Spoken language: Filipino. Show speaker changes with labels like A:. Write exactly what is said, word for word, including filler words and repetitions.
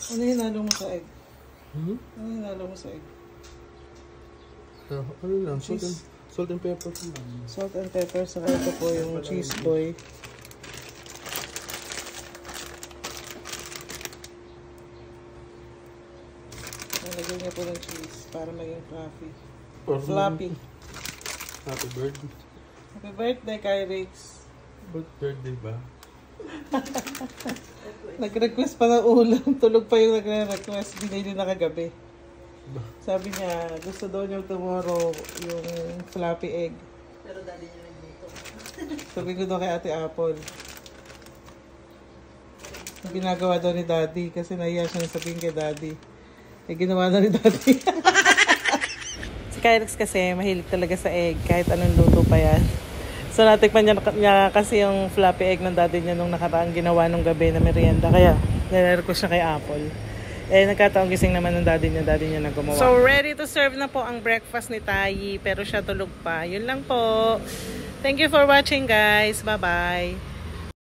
A: Ano hinalo mo sa egg?
B: Hmm?
A: Ano hinalo mo sa egg?
B: Uh, ano lang, salt and, salt and pepper.
A: Salt and pepper. Saka ito po yung cheese boy. Nalagyan niya po ng cheese para maging fluffy. Fluffy.
B: Happy birthday.
A: Happy birthday, Kyrix.
B: Birthday ba?
A: Nag-request pa ng ulam. Tulog pa yung nagre-request. Binili na kagabi. Sabi niya, gusto daw niya tomorrow yung floppy egg.
C: Pero daddy niya nagluto.
A: Sabi ko daw kay Ate Apple. Yung ginagawa daw ni Daddy kasi nahiya siya na sabihin kay Daddy. Eh, ginawa na ni Daddy. Si Kyrix kasi mahilig talaga sa egg kahit anong luto pa yan. So natikman niya, niya kasi yung floppy egg ng Daddy niya nung nakaraang ginawa nung gabi na merienda. Kaya nire-request siya kay Apple. Eh, nagkataong gising naman ng daddy niya, daddy niya na gumawa. So, ready to serve na po ang breakfast ni Tayi, pero siya tulog pa. Yun lang po. Thank you for watching, guys. Bye-bye.